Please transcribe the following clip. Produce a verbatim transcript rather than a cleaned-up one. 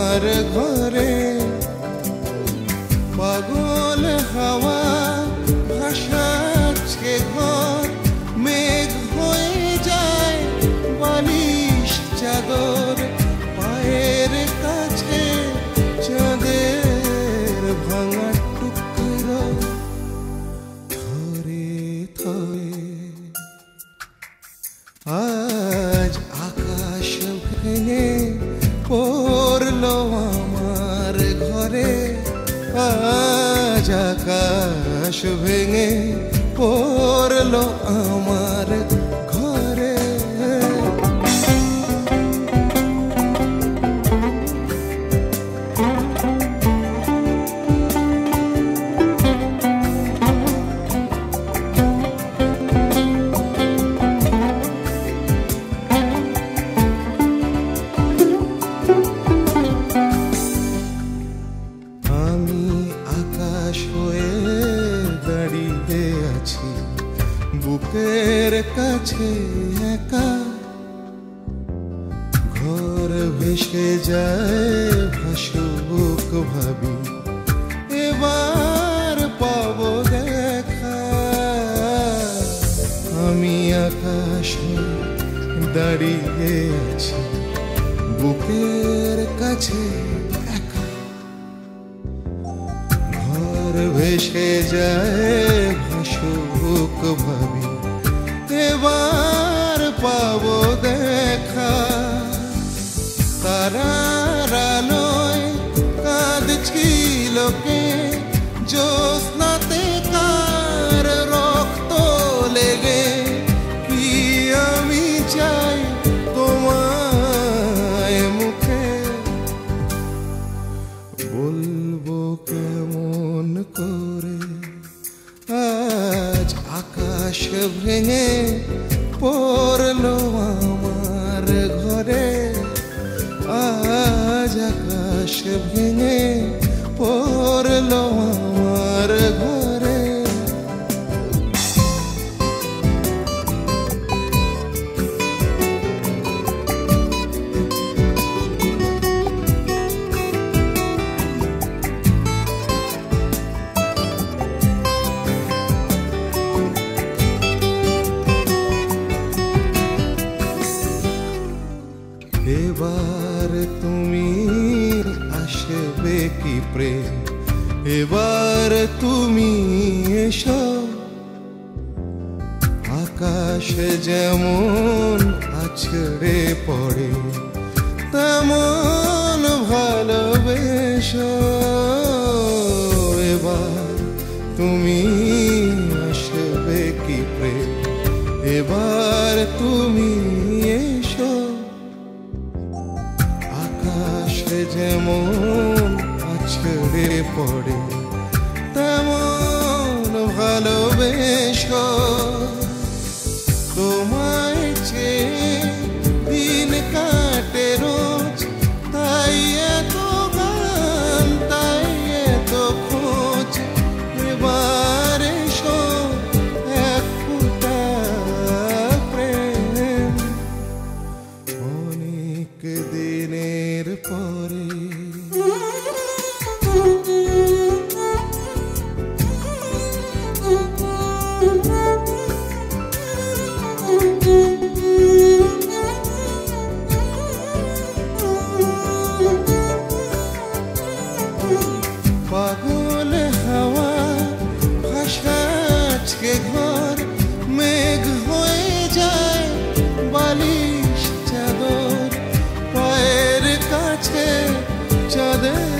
আমার ঘরে পাগল হাওয়া ভাসাচ্ছে ঘর মেঘ হয়ে যায় বালিশ চাদর পায়ের কাছে চাঁদের ভাঙা টুকরো থরে থরে আজ আকাশ ভেঙে পড়লো আমার ঘরে আজ আকাশ ভেঙে পড়লো আমার ঘরে বুকের কাছে একা ঘর ভেসে যায় ভাসুক ভাবি এবার পাবো দেখা আমি আকাশে দাঁড়িয়ে আছি বুকের কাছে একা ঘর ভেসে যায় ভাসুক ভাবি এবার পাবো দেখা তারার আলোয় কাঁদছিল কে জ্যোৎস্নাতে কার রক্ত লেগে কি আমি চাই তোমায় মুখে বলবো কেমন করে আজ আকাশ ভেঙে পড়লো আমার ঘরে আজ আকাশ ভেঙে পড়লো আমার ঘরে এবার তুমি আসবে কি প্রেম এবার তুমি এসো আকাশ যেমন আছড়ে পড়ে তেমন ভালোবেসো এবার তুমি আসবে কি প্রেম এবার তুমি এসো আকাশ যেমন আছড়ে পড়ে তেমন ভালোবেসো তোমায় চেয়ে দিন কাটে রোজ তাই এত গান তাই এত খোঁজ এবার এসো এক ফোঁটা প্রেম অনেক দিনের পরে পাগল হাওয়া ভাসাচ্ছে ঘর মেঘ হয়ে যায় বালিশ চাদর পায়ের কাছে চাঁদের